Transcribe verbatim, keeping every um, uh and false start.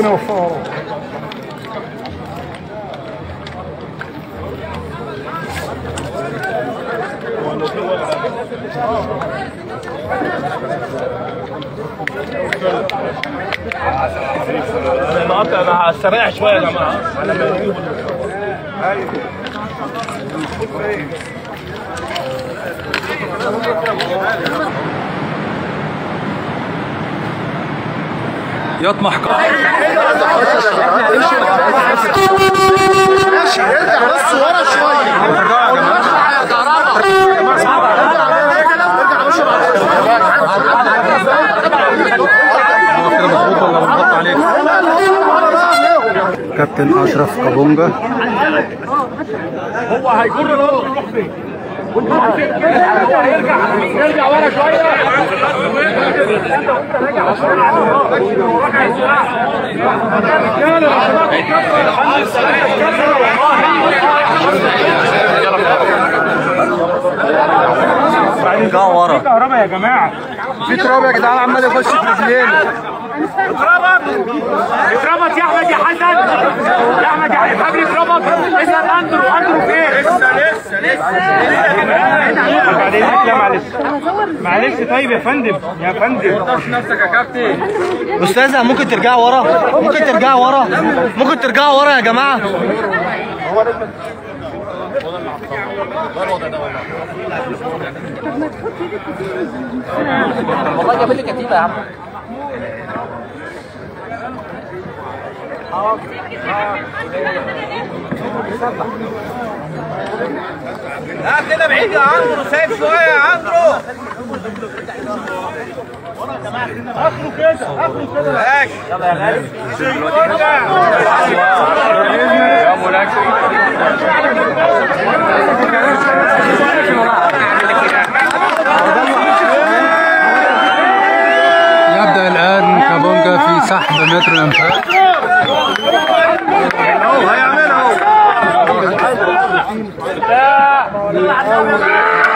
ربنا يوفقه. المقطع مع سريع شويه يا جماعه على ما يجيبوا. يطمح ماشي ارجع بس ورا شويه. كابتن اشرف كابونجا هو هيجر الارض يروح فين؟ يرجع يرجع ورا شويه. رجع ورا. في كهرباء يا جماعه، في تراب يا جدعان عمال يخش في رجلينا. اتربط اتربط يا احمد يا حسن يا احمد يا حبيبي اتربط. اسال اندرو اندرو فين؟ لسه لسه لسه بعدين. لا معلش معلش. طيب يا فندم يا فندم ما نفسك يا كابتن. استاذه ممكن ترجعوا ورا، ممكن ترجعوا ورا، ممكن ترجعوا ورا يا جماعه. والله جاب لي كتيبه يا عم. لا كده بعيد يا اندرو، سايب شويه يا اندرو. اخره كده اخره كده. ماشي يلا يا غالي. يا ملاكم. يبدأ الآن كابونجا في سحب متر الأنفاق. هو هيعملها اهو.